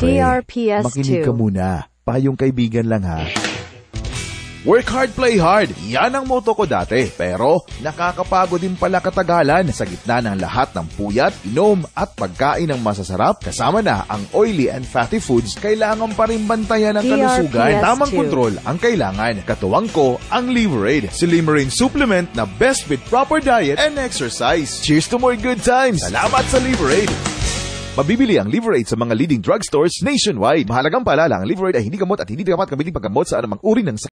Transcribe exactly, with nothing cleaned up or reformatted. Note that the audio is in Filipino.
Pre, D R P S two. makinig ka muna. Payong kaibigan lang ha. Work hard, play hard. Yan ang motto ko dati. Pero nakakapagod din pala katagalan sa gitna ng lahat ng puyat, inom at pagkain ng masasarap. Kasama na ang oily and fatty foods, kailangan pa rin bantayan ang kalusugan. Tamang kontrol ang kailangan. Katuwang ko ang Liverade. Si Limerine supplement na best with proper diet and exercise. Cheers to more good times. Salamat sa Liverade. Mabibili ang Liverade sa mga leading drugstores nationwide. Mahalagang paalala, ang Liverade ay hindi gamot at hindi dapat kabiling paggamot sa anumang uri ng sakit.